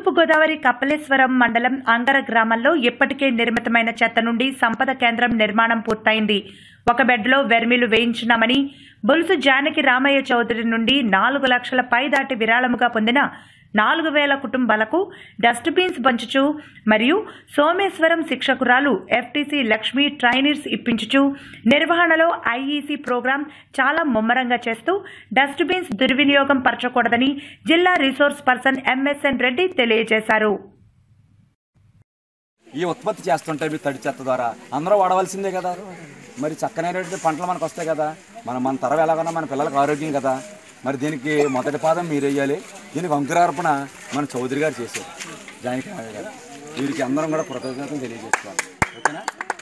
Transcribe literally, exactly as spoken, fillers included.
తూర్పుగోదావరి కపిలేశ్వరం మండలం అంగర గ్రామంలో ఇప్పటికే నిర్మితమైన చెత్త నుండి సంపద కేంద్రం నిర్మాణం పూర్తయింది. ఒక బెడ్లో వెర్మిలు వేయించినామని బొలుసు జానకి రామయ్య చౌదరి నుండి నాలుగు లక్షల పైదాటి విరాళముగా పొందిన నాలుగు వేల కుటుంబాలకు డస్ట్బిన్స్ పంచుచు మరియు సోమేశ్వరం శిక్షకురాలు ఎఫ్టీసీ లక్ష్మి ట్రైనర్స్ ఇప్పించుచు నిర్వహణలో ఐఈసీ ప్రోగ్రాం చాలా ముమ్మరంగా చేస్తూ డస్ట్బిన్స్ దుర్వినియోగం పరచకూడదని జిల్లా రిసోర్స్ పర్సన్ ఎంఎస్ఎన్ రెడ్డి తెలియజేశారు. ఈ ఉత్పత్తి చేస్తుంటే మీ తడి చెత్త ద్వారా అందరూ వాడవలసిందే కదా. మరి చక్కనైనటువంటి పంటలు మనకు వస్తాయి కదా. మనం మన తరం ఎలాగన్నా మన పిల్లలకు ఆరోగ్యం కదా. మరి దీనికి మొదటి పాదం మీరు వేయాలి. దీనికి అంకురార్పణ మన చౌదరి గారు చేశారు, జానకి రామయ్య గారు. వీరికి అందరం కూడా కృతజ్ఞతలు తెలియజేసుకోవాలి. ఓకేనా?